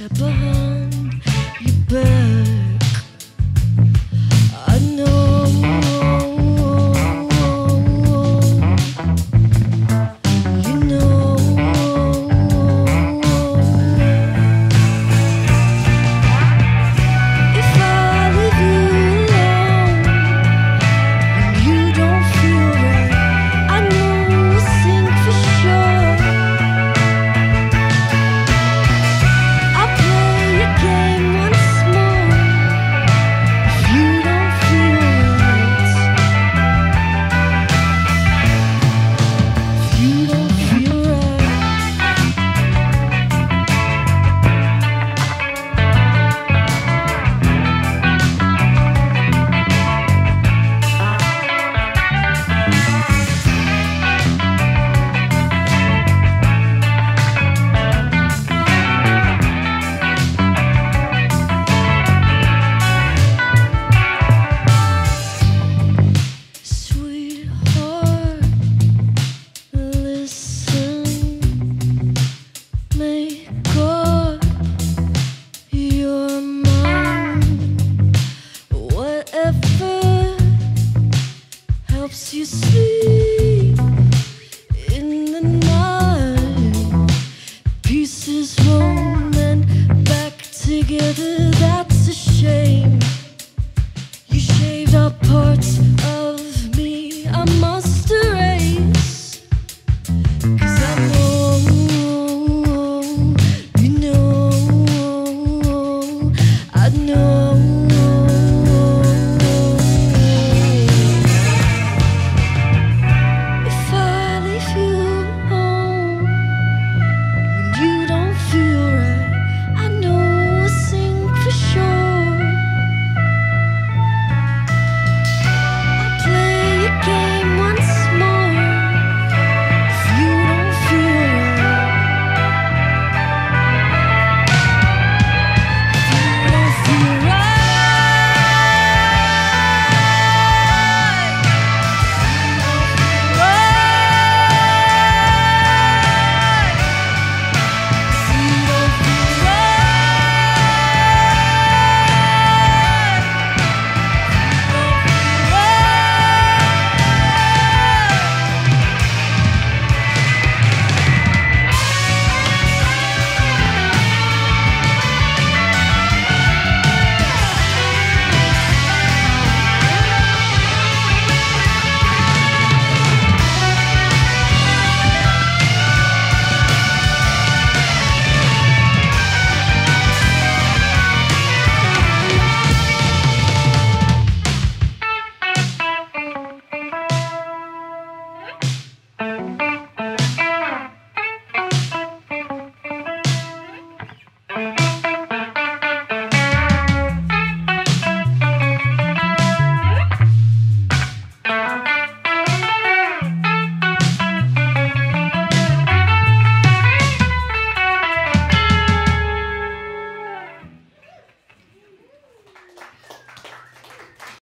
step behind your back. I know you know. If I leave you alone when you don't feel right, I know we'll sink for sure. I'll play your game once more if you don't feel right. If you don't feel right. Sweetheart, listen, make up your mind. Whatever helps you sleep in the night. Pieces rolling back together, that's a shame. You shaved our parts